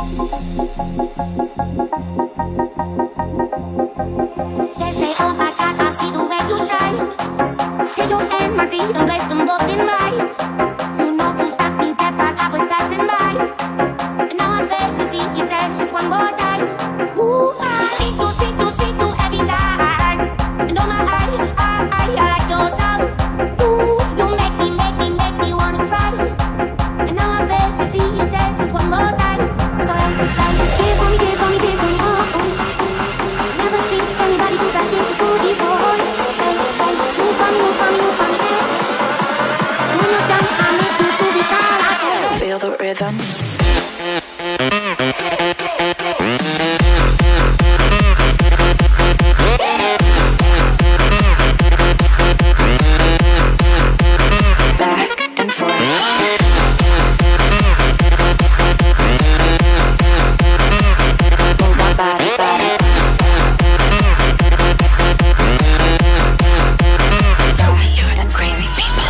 They say, oh my God, I see the way you shine. Take your hand, my dear, and place them both in mine. You know you stopped me dead while I was passing by. And now I beg to see you dance just one more time. Ooh, I see you every night. And oh my, I like your style. Ooh, you make me wanna try. And now I beg to see you dance just one more time. So dance for me, oh. Never seen anybody do that thing to before. Move on me, when you're done, I make you move it down. Feel the rhythm. Back and forth. Move my body. We are the crazy people.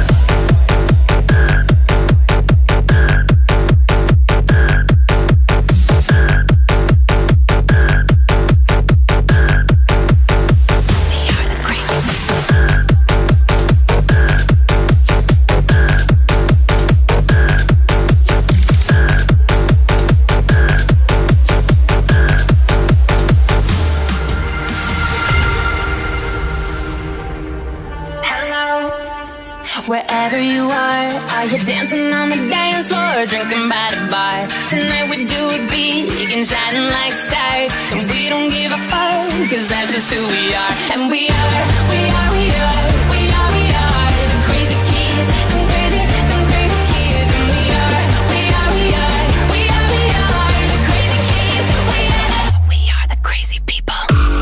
Wherever you are you dancing on the dance floor, drinking by the bar? Tonight we do it big and shining like stars, and we don't give a fuck, cause that's just who we are. And we are the crazy kids, them crazy kids. And we are the crazy kids. We are the crazy people.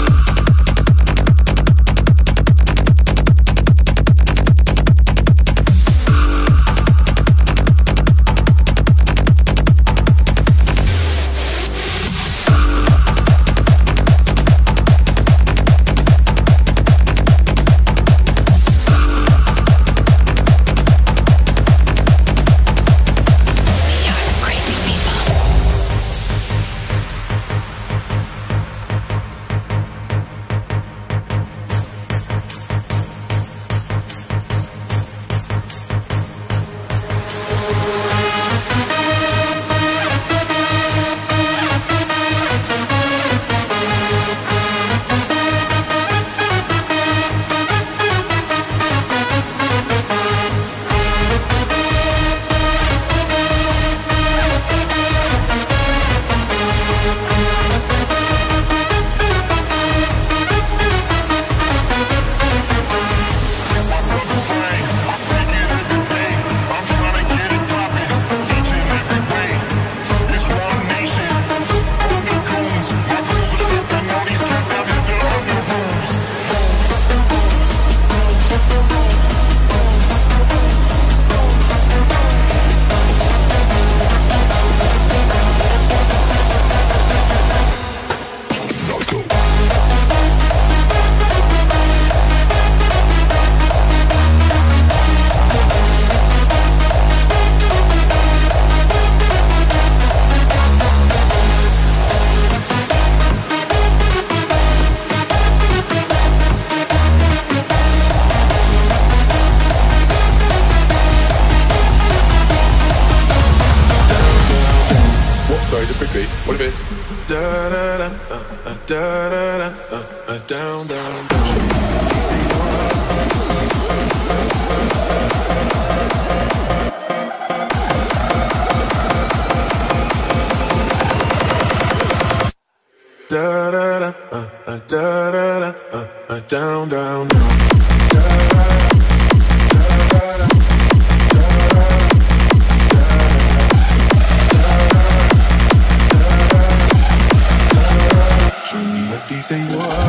Sorry, just quickly. What if it's da da da da da da down down da da da down down Dice igual.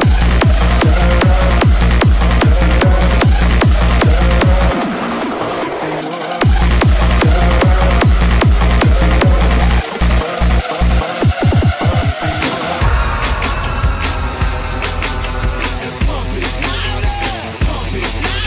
Pump it louder, pump it louder.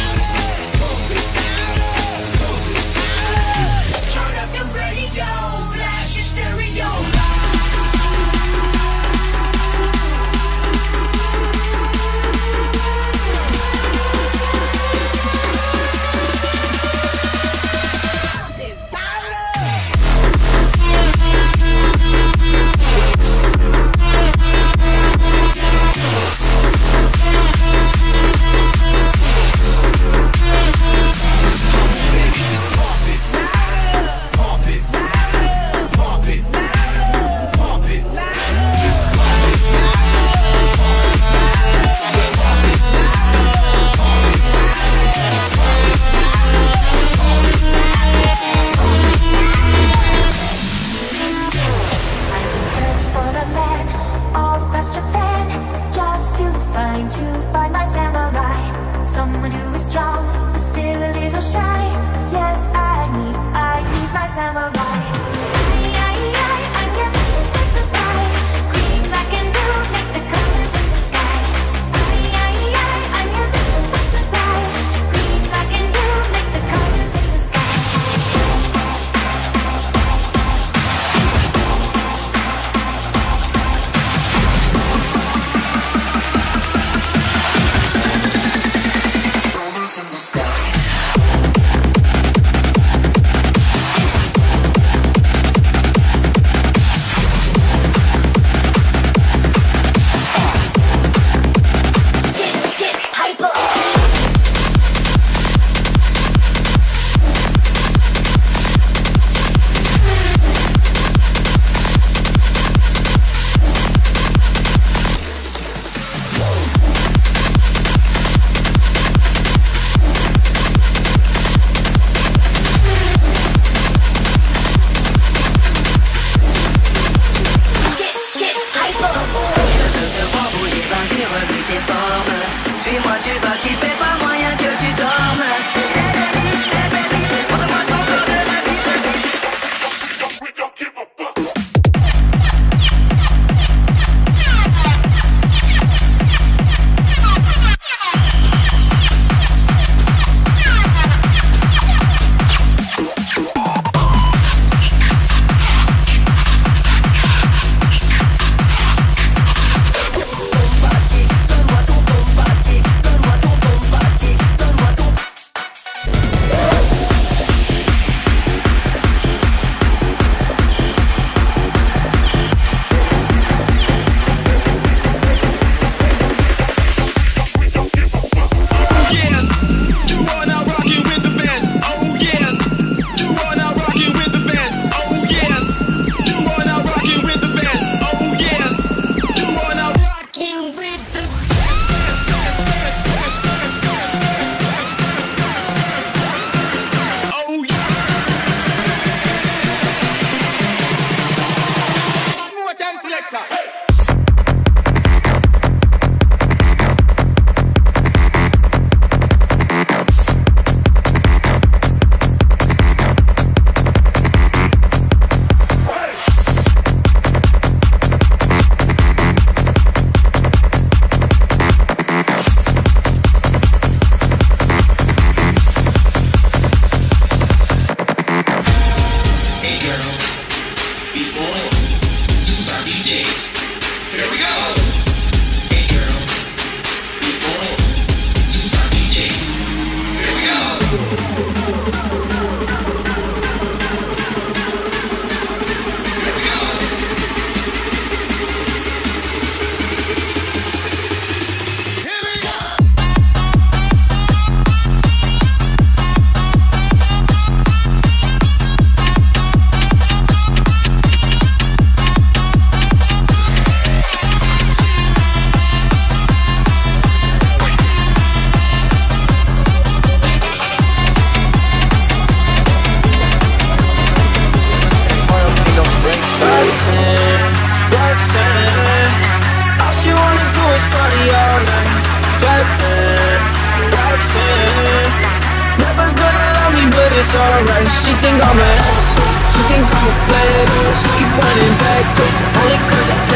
It's alright, she think I'm an asshole. She think I'm a player. She keep running back, only cause I